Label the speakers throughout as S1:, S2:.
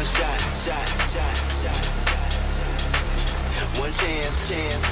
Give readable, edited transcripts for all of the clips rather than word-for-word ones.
S1: One chance,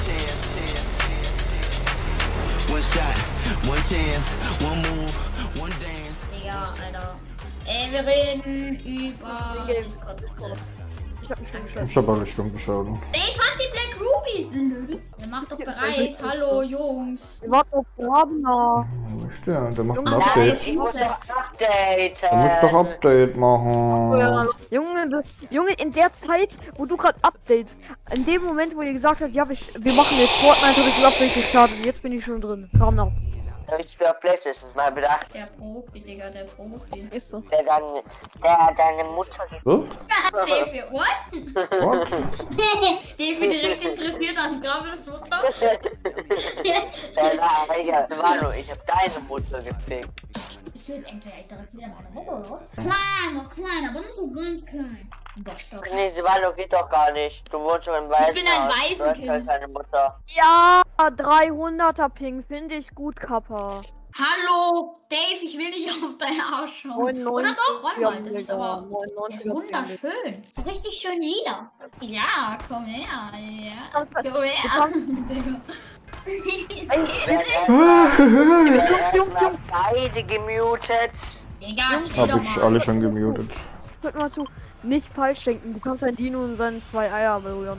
S1: one shot, one chance, one move, one dance.
S2: Digga, Alter. Wir reden über Discord.
S3: Ich hab alle stumm geschaut.
S2: Ich fand die Black Ruby. Der macht doch bereit. Hallo, Jungs.
S4: Wir warten auf Grabner.
S3: Ja, der macht ein
S4: Junge,
S3: Update.
S5: Ich muss doch updaten.
S3: Du musst doch Update machen.
S4: Junge, in der Zeit, wo du gerade updatest, in dem Moment, wo ihr gesagt habt, ja, wir machen jetzt Fortnite, habe ich das Update gestartet. Jetzt bin ich schon drin. Grabner.
S5: Ich spiele auf PlayStation, mal bedacht.
S2: Der Profi, Digga, der Profi.
S4: Ist so.
S5: Der deine Mutter.
S3: So?
S2: Davy, what?
S3: What?
S2: Davy direkt interessiert an Gravis Mutter.
S5: Manu, ich hab deine Mutter gefickt.
S2: Bist du jetzt entweder interessiert an meiner Mutter, oder? Klein, aber nicht so ganz klein. Boah,
S5: Nee, Sivalo geht doch gar nicht. Du wohnst schon im Weißen.
S2: Ich bin ein Waisenkind.
S5: Du hast halt deine Mutter.
S4: Ja, 300er Ping, finde ich gut, Kappa.
S2: Hallo, Dave, ich will nicht auf deinen Arsch schauen.
S4: 99,
S2: Oder doch? Warte mal, das ist
S4: ja,
S2: aber...
S4: 99,
S2: Das ist wunderschön. So richtig schön lila. Ja, komm her. Ja. Komm her. Digga.
S5: Erstmal beide gemutet.
S2: Digga,
S3: Hab ich alle schon gemutet.
S4: Hört mal zu, nicht falsch denken. Du kannst ein Dino und seine 2 Eier berühren.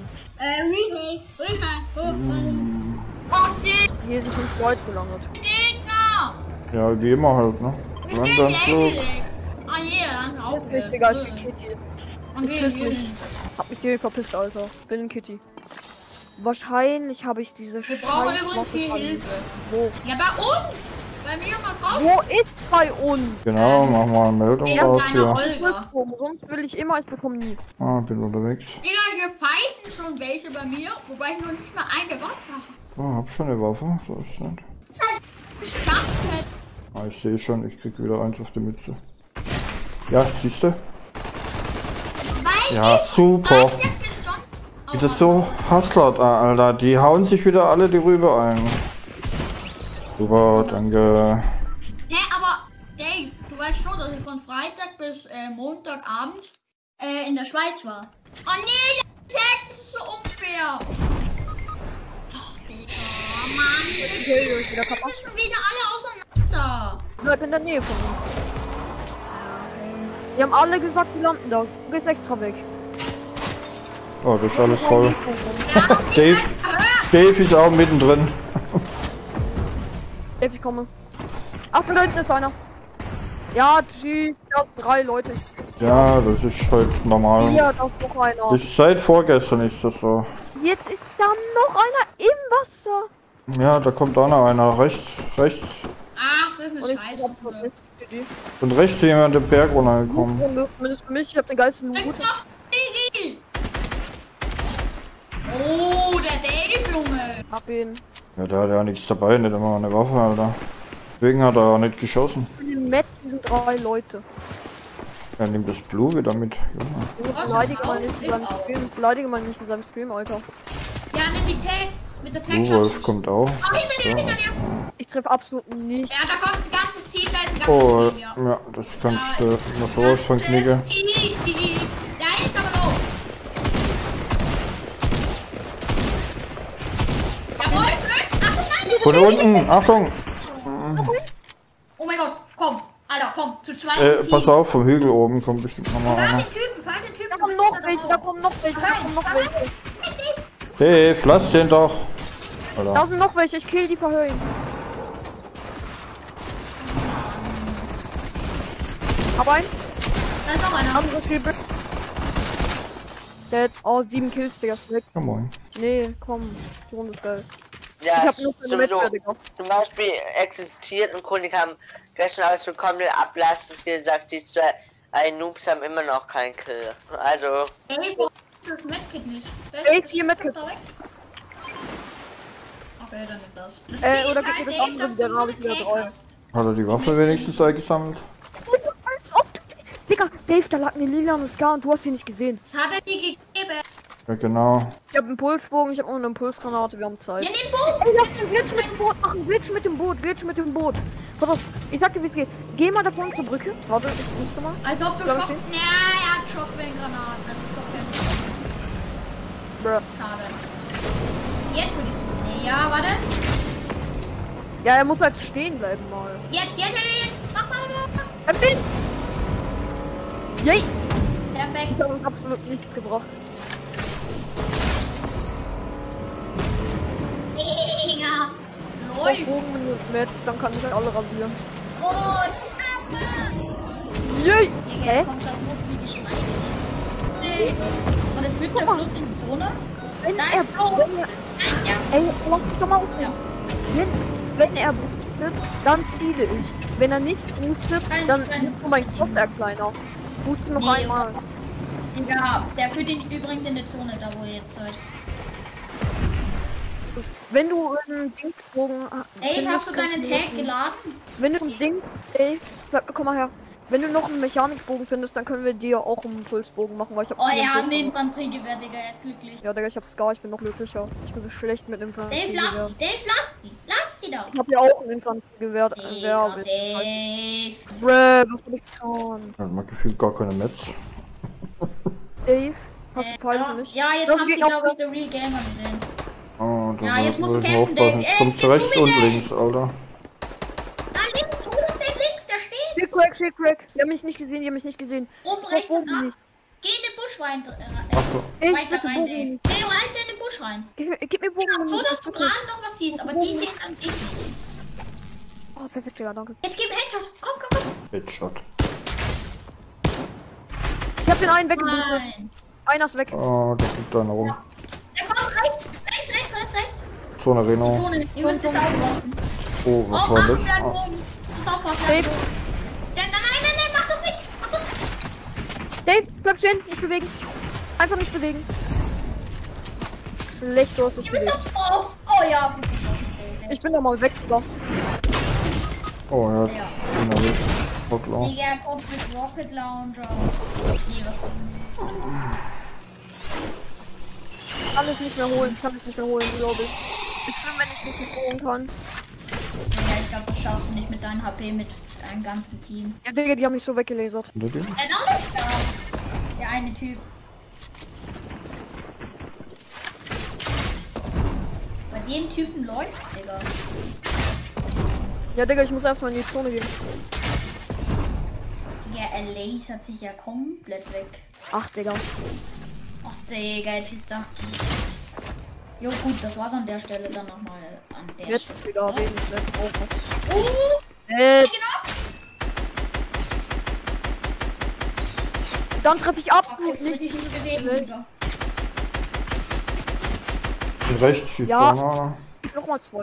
S2: Oh, shit,
S4: Hier sind 5 Leute gelandet.
S2: Gegner.
S3: Ja, wie immer halt, ne?
S2: Ich
S3: Wenn
S2: bin
S3: dann Flug.
S2: Ah, yeah, dann auch.
S4: Ist egal, ich bin Kitty.
S2: Okay,
S4: Verpiss mich. Hab mich direkt verpisst, Alter. Bin ein Kitty. Wahrscheinlich habe ich diese
S2: Wir brauchen
S4: scheiß
S2: übrigens viel
S4: Waffe
S2: Hilfe.
S4: Wo?
S2: Ja, bei uns. Bei mir was raus.
S4: Wo ist bei uns?
S3: Genau, mach mal eine Meldung
S2: Ja,
S3: raus
S2: deine
S3: hier.
S2: Olga.
S4: Rückrum, sonst will ich immer, ich bekomme nie.
S3: Ah, bin unterwegs.
S2: Digga, hier fighten schon welche bei mir, wobei ich noch nicht mal eine Waffe habe.
S3: Oh, hab schon eine Waffe. So ist es nicht.
S2: Das ist halt Stumphead.
S3: Ah, ich sehe schon, ich krieg wieder eins auf die Mütze. Ja, siehst du? Ja, super. Wie das so hustlert, Alter. Die hauen sich wieder alle die Rübe ein. Super, danke.
S2: Hä, aber Dave, du weißt schon, dass ich von Freitag bis Montagabend in der Schweiz war. Oh nee, der Tag ist so unfair. Ach, Digga, Mann. Die sind schon wieder alle auseinander.
S4: Bleib in der Nähe von uns.
S2: Ja, okay.
S4: Die haben alle gesagt, die landen da. Du gehst extra weg.
S3: Oh, das ist alles voll.
S2: Ja,
S3: Dave, Dave ist auch mittendrin.
S4: Dave, ich komme. Achtung, da hinten ist einer. Ja, tschüss. Ja, 3 Leute.
S3: Ja, das ist halt normal.
S4: Hier, da ist noch einer.
S3: Ist seit vorgestern ist das so.
S4: Jetzt ist da noch einer im Wasser.
S3: Ja, da kommt auch noch einer. Rechts.
S2: Ach, das ist
S4: Und
S2: eine
S4: ich
S2: Scheiße.
S4: hab vermisst die.
S3: Und rechts jemand den Berg runtergekommen.
S4: Zumindest für mich, ich hab den geilsten
S2: Bring
S4: Mut.
S2: doch Digi! Oh, der Dave, Junge!
S4: Hab ihn.
S3: Ja, der hat ja nichts dabei, nicht immer eine Waffe, Alter. Deswegen hat er auch nicht geschossen.
S4: In dem Metz, wir sind 3 Leute.
S3: Er nimmt das Blue wieder mit. Junge.
S2: Was
S4: Beleidige
S2: ist
S4: mal
S2: auf?
S4: nicht in
S2: Ist
S4: seinem
S2: auf.
S4: Stream. Beleidige mal nicht in seinem Stream, Alter.
S2: Ja, nimm die Tag. Mit der Tag
S3: Blue Wolf kommt auch.
S2: Oh, hinter dir, hinter dir!
S4: Ich treffe absolut nicht.
S2: Ja, da kommt ein ganzes Team, da ist ein ganzes
S3: Oh,
S2: Team, ja.
S3: ja, das kannst
S2: Da
S3: du
S2: ist
S3: noch sowas von knicken.
S2: ganzes Team. Der eine ist aber low. Jawohl, zurück! Achtung, nein!
S3: Von unten, Achtung!
S2: Oh mein Gott, komm! Alter, komm, zu zweit Team.
S3: Pass auf, vom Hügel oben kommt bestimmt nochmal
S2: Fahr
S3: einer.
S2: den Typen, fahr den Typen.
S4: Da kommen noch welche, da kommen noch welche, da kommen noch welche.
S3: Dave, lass den doch!
S4: Da
S3: Alter.
S4: sind noch welche, ich kill die verhöhen. Hab einen,
S2: Da ist auch einer.
S4: anderes Spiel. Der hat 7 Kills, Digga, ist weg.
S3: Ja, moin.
S4: Nee, komm, die Runde ist geil. Ich
S5: Ja,
S4: hab nur keine
S5: sowieso.
S4: Matchwerte, Digga.
S5: Zum Beispiel existiert und Konik haben gestern alles so komplett ablastend gesagt, die zwei Noobs haben immer noch keinen Kill. Also,
S2: Ey, wo ist das Medkit nicht?
S4: Ey, ist hier Medkit.
S2: Da weg. Okay, dann nimm das. Das
S4: Oder
S2: Ding ist
S4: gibt
S2: halt,
S4: es
S2: Dave,
S4: andere,
S2: dass du
S4: der
S2: nur
S4: habe
S2: eine
S4: ich wieder
S2: Take
S4: drei.
S2: hast.
S3: Hat er die Waffe wenigstens eingesammelt?
S4: Als ob du... Digga, Dave, da lag eine lilane Scar und du hast sie nicht gesehen.
S2: Das hat er dir gegeben.
S3: Ja, genau.
S4: Ich hab einen Pulsbogen, ich hab noch eine Impulsgranate, wir haben Zeit.
S2: Ja, nimm Bogen.
S4: Ey, lass den Glitch mit dem Boot machen, Glitch mit dem Boot, Glitch mit dem Boot. Pass auf, ich sag dir, wie es geht. Geh mal da vorne zur Brücke. Warte, ich musste mal.
S2: Als ob du
S4: Soll ich
S2: Schock...
S4: sehen?
S2: Ja, er hat Shotgun-Granaten. Also Shotgun.
S4: Bruh.
S2: Schade. Jetzt würde ich es... Nee, ja, warte.
S4: Ja, er muss halt stehen bleiben mal.
S2: Jetzt. Mach mal.
S4: Perfekt. Yay!
S2: Perfekt.
S4: Das hat uns absolut nichts gebracht.
S2: Digga.
S4: Auf
S2: Läuft.
S4: Bogen mit, dann kann ich halt alle rasieren.
S2: Und...
S4: Yay!
S2: Digga,
S4: Hä?
S2: er kommt da hoch wie geschmeidig. Nee. Und er führt der Fluss in die Zone.
S4: Wenn
S2: Da
S4: er...
S2: ist Bro.
S4: Wenn er
S2: Nein, ja.
S4: ey, lass mich doch mal ausreden.
S2: Ja.
S4: Wenn er boostet, dann ziele ich. Wenn er nicht boostet, dann ist nur mein Kopf kleiner. Boosten noch
S2: Nee.
S4: einmal.
S2: Ja, der führt ihn übrigens in der Zone, da wo ihr jetzt seid.
S4: Wenn du einen Dingsbogen...
S2: Ey, hast du deinen Tag geladen?
S4: Wenn du ein Ding... Ey, komm mal her. Wenn du noch einen Mechanikbogen findest, dann können wir dir auch einen Pulsbogen machen, weil ich hab...
S2: Oh ja, ein Infanteriegewehr, Digga, er ist glücklich.
S4: Ja, Digga, ich hab Scar, ich bin noch glücklicher. Ich bin so schlecht mit
S2: Dave,
S4: Infanteriegewehr.
S2: lass die doch.
S4: Ich hab ja auch ein Infanteriegewehr.
S2: Digga, Dave.
S4: Bruh, was hab ich getan?
S3: Hat man gefühlt gar keine Metz.
S4: Dave, hast du Pfeile für mich?
S2: Ja, jetzt
S4: Das
S2: haben sie,
S4: geht auch
S2: glaube ich, der Real Gamer gesehen.
S3: Oh, da
S2: Ja, jetzt musst du
S3: muss
S2: kämpfen,
S3: aufpassen.
S2: Dave.
S3: Jetzt kommst du rechts und links, Alter.
S2: Ah, links, oben, den links, der steht.
S4: Crack. Die haben mich nicht gesehen,
S2: Oben, rechts und
S4: oben
S2: ab.
S4: nicht.
S2: Geh in den Busch rein.
S3: Achso.
S4: Ey,
S2: Weiter
S4: bitte
S2: rein, Dave.
S4: Bogen.
S2: Geh weiter in den Busch rein.
S4: Gib mir Bogen.
S2: Ja, so, dass du gerade noch was siehst, aber die sehen dann dich nicht.
S4: Oh, perfekt, ja, danke.
S2: Jetzt gib Headshot. Komm.
S3: Headshot.
S4: Ich hab den einen weggebüßt.
S2: Nein.
S4: Einer ist weg.
S3: Oh, da fliegt einer rum.
S2: Der kommt rechts. Rechts.
S3: Zone Reno.
S2: Zone, ihr müsst jetzt aufpassen.
S3: Oh, was
S2: Oh,
S3: war
S2: Achtung,
S3: das?
S2: der hat
S3: Ah,
S2: Bogen. Du musst aufpassen.
S4: Dave.
S2: Nein, mach das nicht.
S4: Dave, bleib stehen, nicht bewegen. Einfach nicht bewegen. Schlecht, du hast dich
S2: Ihr müsst
S4: bewegt.
S2: auf. Oh ja, gut geschossen, Dave.
S4: Ich bin da mal weg sogar.
S3: oh, er
S2: Ja.
S3: hat ihn erwischt. Rocklau.
S2: Digga, er kommt mit Rocket Launcher. Nee, was?
S4: Kann ich nicht mehr holen, glaube ich. Ist schlimm, wenn ich das nicht holen kann.
S2: Ja, ich glaube, das schaffst du nicht mit deinem HP, mit deinem ganzen Team.
S4: Ja, Digga, die haben mich so weggelasert.
S3: Hinter dir?
S2: Noch ist da. Der eine Typ. Bei dem Typen läuft's, Digga.
S4: Ja, Digga, ich muss erstmal in die Zone gehen.
S2: Digga, er lasert sich ja komplett weg.
S4: Ach, Digga.
S2: Ach, Digga, jetzt ist da. Jo, gut, das war's an der Stelle dann nochmal an der
S4: Jetzt,
S2: Stelle.
S4: Digga, wen ich nicht brauche.
S2: Genau.
S4: Dann treffe ich ab.
S2: Jetzt will ich mich bewegen, Digga.
S3: Und rechts schießt
S4: Ja.
S3: einer.
S4: Nochmal 2.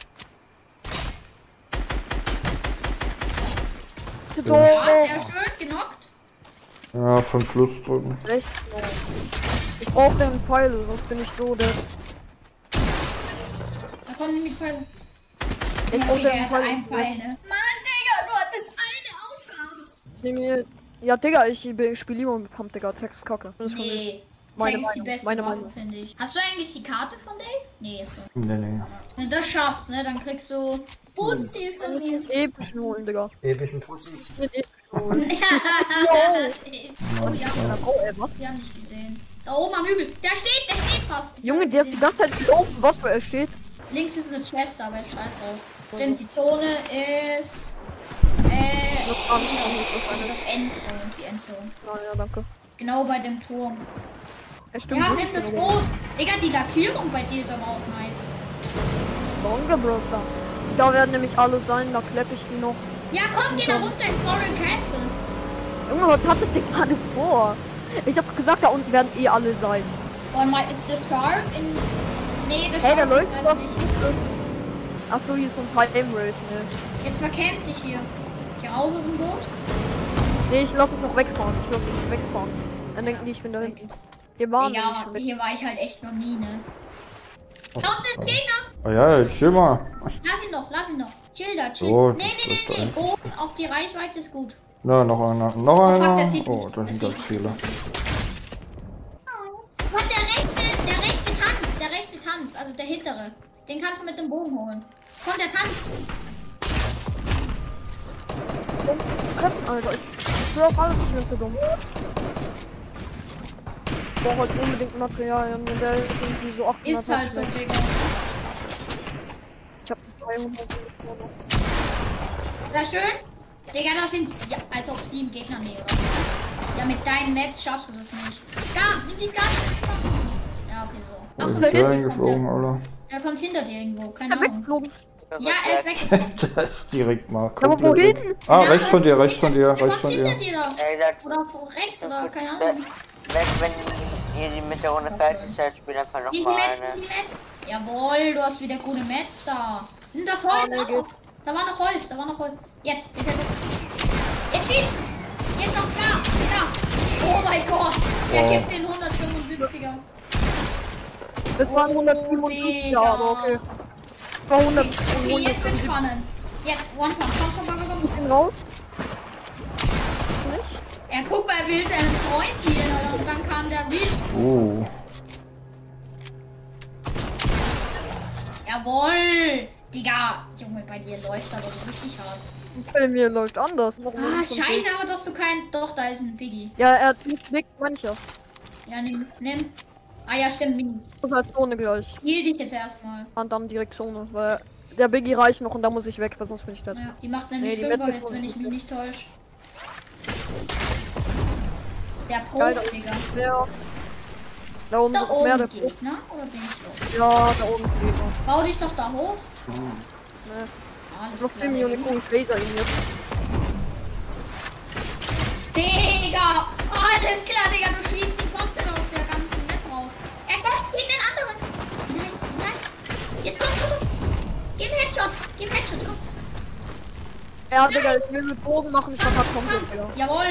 S2: Ja, sehr schön, genockt.
S3: Ja, von Fluss drücken.
S4: Rechts. Ich brauche den Pfeil, sonst bin ich so der.
S2: Da kommen die mit Pfeilen.
S4: Ich
S2: Ja,
S4: brauche
S2: Digga,
S4: den
S2: er hat
S4: Pfeil.
S2: einen Pfeil, ne? Mann, Digga, du hattest eine Aufgabe.
S4: Ich nehme hier. Ja, Digga, ich spiele lieber mit Pump, Digga. Text kacke. Das ist für mich.
S2: Nee,
S4: Meine
S2: Tag ist die
S4: Meinung,
S2: beste
S4: meine
S2: Waffe,
S4: Meinung.
S2: finde ich. Hast du eigentlich die Karte von Dave? Nee, ist so.
S3: Nee.
S2: Wenn du das schaffst, ne, dann kriegst du Pussy von mir.
S4: Epischen holen, Digga.
S3: Epischen Pussy.
S4: Den epischen holen.
S2: Oh ja,
S4: Oh, ey, was?
S2: die haben dich gesehen. Da oben am Hügel. Der steht fast. Ich
S4: Junge,
S2: hab
S4: der ist die
S2: gesehen.
S4: ganze Zeit gelaufen, was für er steht.
S2: Links ist eine Chest, aber ich scheiß drauf. Stimmt, die Zone ist.
S4: Das kann ich nicht
S2: Also das Endzone, die Endzone.
S4: Ja, danke.
S2: Genau bei dem Turm.
S4: Ja, stimmt.
S2: Ja, nimm das Boot. Digga, die Lackierung bei dir ist aber auch nice.
S4: Danke, Bruder. Da werden nämlich alle sein, da kleppe ich die noch.
S2: Ja, komm, geh da runter in Foreign Castle.
S4: Junge, was hatte ich denn gerade vor? Ich hab gesagt, da unten werden eh alle sein.
S2: Und mal It's a Shark in. Nee, der
S4: Hey, der
S2: Shark
S4: läuft
S2: ist leider
S4: doch.
S2: nicht.
S4: Achso, hier ist so ein Time Race, ne?
S2: Jetzt verkämpft dich hier. Hier raus aus dem Boot.
S4: Nee, ich lass es noch wegfahren. Dann denken die, ich bin da hinten. Hier waren wir
S2: Ja,
S4: schon weg.
S2: hier war ich halt echt noch nie, ne? Da unten ist Gegner.
S3: Ah ja, jetzt chill mal.
S2: Lass ihn noch. Chill da, chill.
S3: So,
S2: Nee.
S3: das ist der
S2: Boden auf die Reichweite ist gut.
S3: Na, noch einer. Noch
S2: Oh fuck,
S3: einer.
S2: das sieht
S3: Oh,
S2: nicht.
S3: da
S2: Das
S3: sind
S2: sieht
S3: ganz
S2: nicht,
S3: viele.
S2: das sieht nicht. Und der rechte Tanz, also der hintere. Den kannst du mit dem Bogen holen. Komm, der Tanz.
S4: dumm zu treffen, Alter. Ich will auf alles, ich bin zu dumm. Ich brauche halt unbedingt Materialien, und der ist irgendwie so 800.
S2: Ist halt so, Digga.
S4: Ich hab 300.
S2: Sehr schön. Digga, das sind. Ja, als ob 7 Gegner nehmen, oder? Ja, mit deinen Mets schaffst du das nicht. Ska, nimm die Ska. Ja, okay, so.
S3: Wo
S2: Ach,
S3: ist
S2: so,
S3: der
S2: hinter dir
S3: eingeflogen, Alter?
S2: Der kommt hinter dir irgendwo, keine
S4: Ich
S2: Ahnung.
S4: weggeflogen.
S2: Ja, er ist weg.
S3: Der ist direkt mal
S4: Aber
S3: komplett weg.
S4: wohin?
S3: Ah,
S2: Ja,
S3: rechts von dir, rechts von dir,
S2: Der
S3: rechts
S2: kommt
S3: von
S2: hinter
S3: dir.
S2: dir da.
S5: Er sagt,
S2: Oder rechts oder keine Ahnung.
S5: wenn ihr die mit der Runde fertig seid, spielt einfach noch
S2: Die
S5: mal
S2: Metz,
S5: eine.
S2: die Metz. Jawohl, du hast wieder gute Metz da. Nimm das Holz.
S4: Ja, nee,
S2: auch. Da war noch Holz, da war noch Holz. Jetzt, jetzt schieß. Jetzt noch Ska. Oh mein Gott. Der gibt den 175er.
S4: Das waren 157,
S2: Digga.
S4: ja, aber okay. Das war 100.
S2: Okay, jetzt wird's spannend. Jetzt, One-Pump. Komm.
S4: Ich bin raus.
S2: Ja, guck mal, er will seinen Freund hier. Und dann kam der Wild. Jawohl. Digga. Junge, bei dir läuft aber so richtig hart.
S4: Bei mir läuft anders.
S2: Ah, scheiße, aber dass du kein... Doch, da ist ein Piggy.
S4: Ja, er hat nicht weg, mancher.
S2: Ja, nimm. Ah ja, stimmt, Minis.
S4: Das heißt Zone gleich.
S2: Heal dich jetzt erstmal.
S4: Und dann direkt Zone, weil der Biggie reicht noch und da muss ich weg, weil sonst bin ich dead.
S2: Ja, die macht nämlich
S4: Nee, die
S2: 5er
S4: Wette
S2: jetzt, wenn ich mich nicht täusche. Der Pro,
S4: Geil,
S2: Digga.
S4: Mehr. Da oben
S2: Ist da
S4: sind noch mehr der
S2: oben
S4: Pro.
S2: Gegner oder bin ich los?
S4: Ja, da oben ist Gegner.
S2: Bau dich doch da hoch.
S4: Ne.
S2: Alles
S4: Noch 10
S2: klar.
S4: Millionen
S2: Digga.
S4: ich laser ihn jetzt.
S2: Digga! Alles klar, Digga, du schießt die komplett aus der ganzen Map raus. Er kämpft gegen den anderen. Nice. Jetzt komm. Gib einen Headshot, komm.
S4: Ja, Digga, ich will mit Bogen machen, ich verpack komplett, Digga.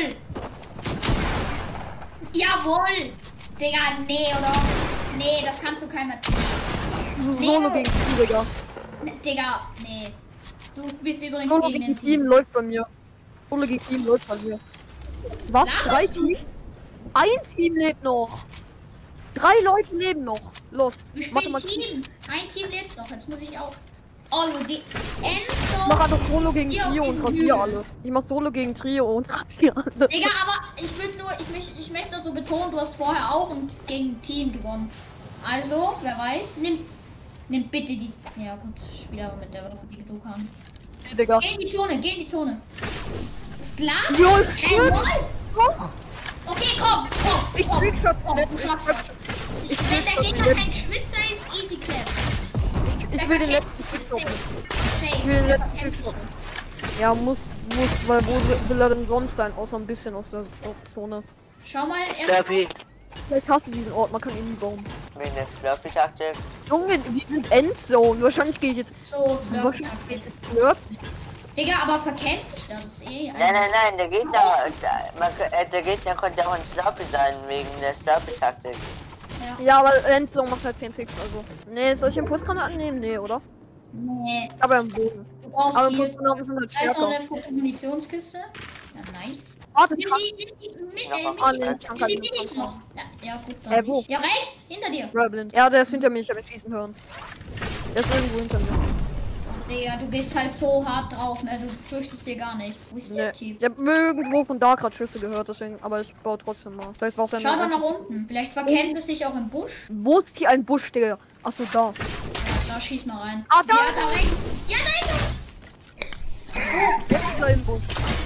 S2: Jawohl! Digga, nee, oder? Nee, das kannst du keinem erzählen.
S4: Solo gegen Team, Digga.
S2: Digga, nee. Du willst übrigens
S4: Solo
S2: gegen
S4: gegen
S2: den
S4: Team
S2: Team.
S4: läuft bei mir. Solo gegen Team läuft bei mir. Was?
S2: Laberst
S4: 3
S2: du?
S4: Team? Ein Team lebt noch. 3 Leute leben noch. Los.
S2: Wir
S4: Mach
S2: spielen
S4: mal
S2: Team. Ein Team lebt noch, jetzt muss ich auch. Also, die Enzo.
S4: Ich mach einfach Solo
S2: ist
S4: gegen
S2: hier auf
S4: Trio und
S2: diesem
S4: rasier
S2: Hügel.
S4: alle. Ich mach Solo gegen Trio und rasier alle.
S2: Digga, aber ich will nur, ich möchte so betonen, du hast vorher auch und gegen Team gewonnen. Also, wer weiß, nimm bitte die. Ja gut, spiel aber mit der Waffe, die du kannst.
S4: Hey, Digga.
S2: Geh in die Zone. Slav?
S4: Joel,
S2: Okay, komm.
S4: Ich Trickshot
S2: Komm,
S4: nicht.
S2: du schaffst das.
S4: Ich
S2: Wenn der
S4: will
S2: Gegner
S4: das
S2: kein Schwitzer ist, easy clap.
S4: Ich will den letzten Trickshot. Ich will den letzten Trickshot. Ja, muss, weil wo will er denn sonst sein? Außer ein bisschen aus der Zone.
S2: Schau mal, erst.
S5: Slurpee.
S4: Ich hasse diesen Ort, man kann ihn nie bauen.
S5: Wegen der Slurpee-Taktik.
S4: Junge, wir sind Endzone. Wahrscheinlich gehe ich jetzt.
S2: So,
S4: Wahrscheinlich gehe ich jetzt Slurp.
S2: Digga, aber verkämpft dich das ist eh.
S5: Nein, der Gegner konnte auch ein Slurpee sein, wegen der Slurpee-Taktik.
S4: Ja, aber Endzone macht halt 10 Ticks, also. Nee, soll ich den Impulskanal annehmen? Nee, oder?
S2: Nee,
S4: Aber im Boden.
S2: du brauchst
S4: Aber
S2: hier.
S4: Impulskanal sind halt
S2: Da ist noch
S4: stärker.
S2: eine Munitionskiste. Ja, nice.
S4: Warte,
S2: Nimm
S4: Ah, nee, ich kann
S2: die
S4: keinen
S2: Minis noch. Ja, gut, dann.
S4: wo?
S2: Ja, rechts, hinter dir.
S4: Blind. Ja, der ist hinter mir, ich habe ihn schießen hören. Der ist irgendwo hinter mir.
S2: Digga, du gehst halt so hart drauf, ne? Du fürchtest dir gar nichts. Wo ist
S4: Nee.
S2: der Typ?
S4: Ich habe irgendwo von da gerade Schüsse gehört, deswegen, aber ich baue trotzdem mal. Vielleicht war es
S2: Schau doch nach unten. Vielleicht verkämpft es sich auch im Busch.
S4: Wo ist hier ein Busch, Digga? Achso, da.
S2: Ja, da schieß mal rein.
S4: Ah, da!
S2: Ja, da rechts. Ja, da ist er.
S4: Jetzt ist er im Busch.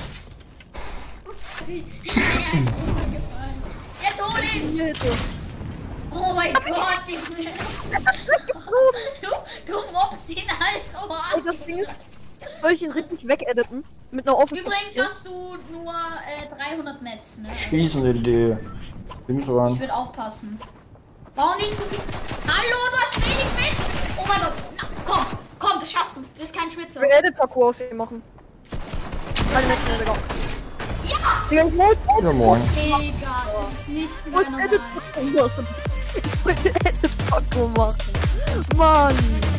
S2: Er ist runtergefallen. Jetzt hol ihn.
S4: Hilfe.
S2: Oh mein Gott, Junge. Du mobst ihn halt so
S4: Ey, das Ding ist, soll ich ihn richtig wegediten? Mit einer offenen.
S2: Übrigens hast du nur 300 Metz, ne?
S3: Schießen in die Dings
S2: Ich
S3: ran.
S2: würde aufpassen. Bau nicht zu viel. Hallo, du hast wenig Metz. Oh mein Gott. Na, komm, das schaffst du. Das ist kein Schwitzer.
S4: Wir Edit-Parcours aus hier machen. Keine Metz mehr, Digga.
S2: Ja!
S4: Digga, ich wollte
S3: Ja, moin.
S2: Digga, das ist nicht mehr normal.
S4: Edit-Parcours machen. Ich wollte Edit-Parcours machen. Mann.